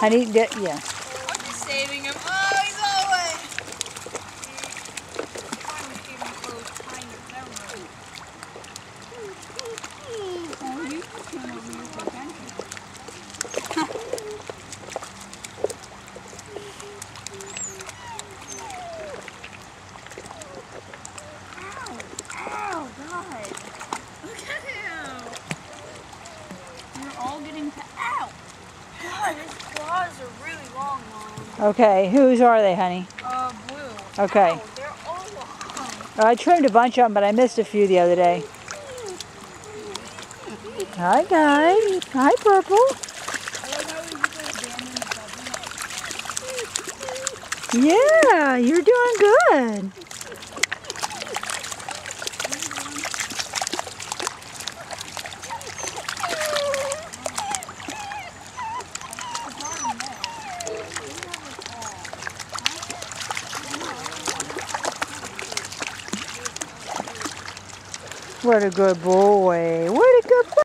Honey, yeah. I'm just saving him. Oh, he's all wet. Trying to keep him close, kind of. Never mind. Oh, you just came over here for attention. Ow, God. Look at him. You're all getting to, ow. God, his claws are really long, Mom. Okay, whose are they, honey? Blue. Okay. Ow, they're all long. I trimmed a bunch of them, but I missed a few the other day. Hi, guys. Hi, Purple. Yeah, you're doing good. What a good boy. What a good boy.